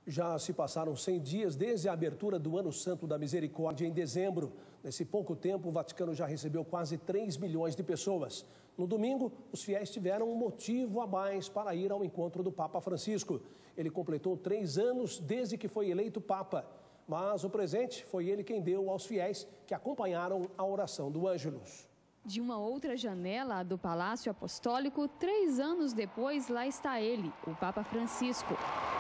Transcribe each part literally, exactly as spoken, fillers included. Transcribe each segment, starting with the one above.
Já se passaram cem dias desde a abertura do Ano Santo da Misericórdia em dezembro. Nesse pouco tempo, o Vaticano já recebeu quase três milhões de pessoas. No domingo, os fiéis tiveram um motivo a mais para ir ao encontro do Papa Francisco. Ele completou três anos desde que foi eleito Papa. Mas o presente foi ele quem deu aos fiéis que acompanharam a oração do Ângelus. De uma outra janela do Palácio Apostólico, três anos depois, lá está ele, o Papa Francisco.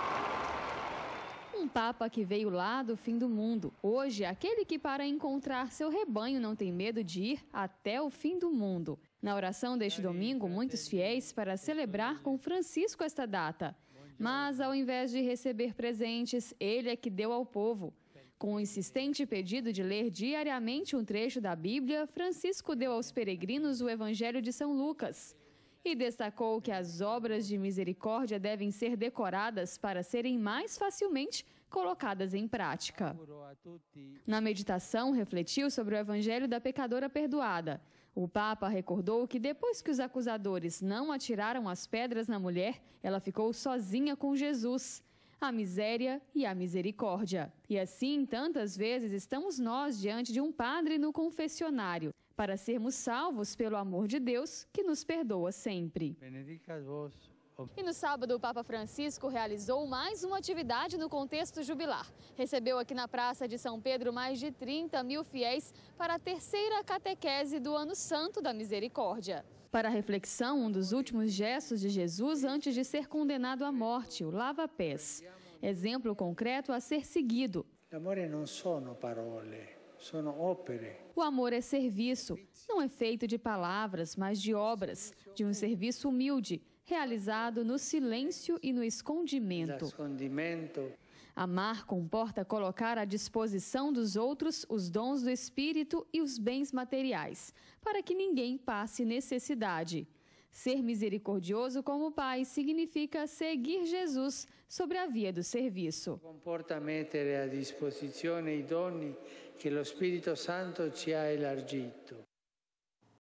Um Papa que veio lá do fim do mundo. Hoje, aquele que para encontrar seu rebanho não tem medo de ir até o fim do mundo. Na oração deste domingo, muitos fiéis para celebrar com Francisco esta data. Mas, ao invés de receber presentes, ele é que deu ao povo. Com o insistente pedido de ler diariamente um trecho da Bíblia, Francisco deu aos peregrinos o Evangelho de São Lucas. E destacou que as obras de misericórdia devem ser decoradas para serem mais facilmente colocadas em prática. Na meditação, refletiu sobre o Evangelho da pecadora perdoada. O Papa recordou que depois que os acusadores não atiraram as pedras na mulher, ela ficou sozinha com Jesus, a miséria e a misericórdia. E assim, tantas vezes, estamos nós diante de um padre no confessionário, para sermos salvos pelo amor de Deus, que nos perdoa sempre. E no sábado, o Papa Francisco realizou mais uma atividade no contexto jubilar. Recebeu aqui na Praça de São Pedro mais de trinta mil fiéis para a terceira catequese do Ano Santo da Misericórdia. Para a reflexão, um dos últimos gestos de Jesus antes de ser condenado à morte, o lava-pés. Exemplo concreto a ser seguido. L'amore non sono parole, sono opere. O amor é serviço, não é feito de palavras, mas de obras, de um serviço humilde, realizado no silêncio e no escondimento. Amar comporta colocar à disposição dos outros os dons do Espírito e os bens materiais, para que ninguém passe necessidade. Ser misericordioso como Pai significa seguir Jesus sobre a via do serviço. Comporta mettere a disposizione i doni che lo Spirito Santo ci ha elargito.